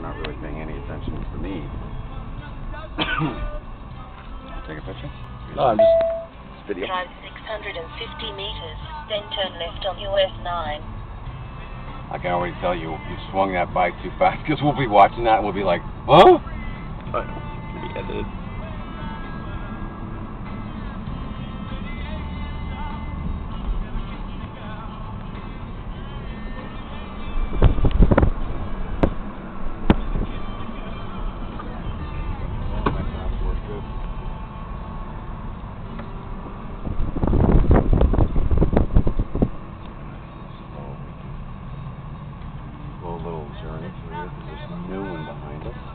not really paying any attention to me. Take a picture? No, I'm just video. Drive 650 meters, then turn left on US 9. I can already tell you swung that bike too fast because we'll be watching that and we'll be like, huh? Oh, it can be edited. Little journey for you. There's a new one behind us.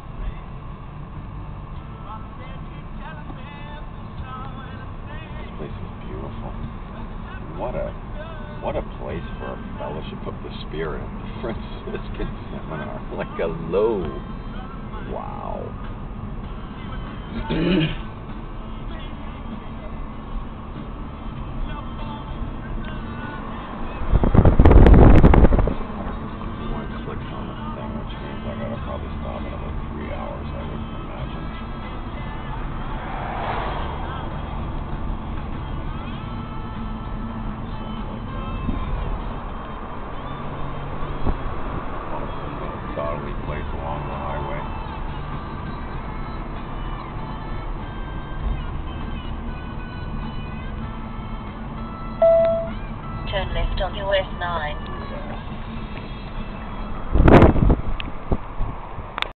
This place is beautiful. What a place for a fellowship of the spirit, a Franciscan seminar. Like a low. Wow. Probably stop in about 3 hours, I would imagine. Something like that. Awesome godly place along the highway. Turn left on US 9.